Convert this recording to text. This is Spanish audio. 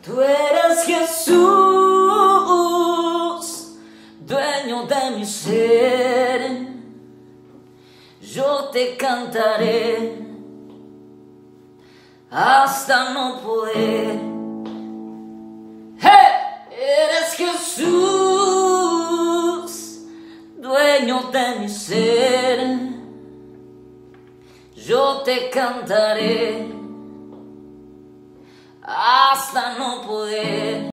Tú eres Jesús, dueño de mi ser. Yo te cantaré hasta no poder. ¡Hey! Eres Jesús, dueño de mi ser. Yo te cantaré hasta no poder.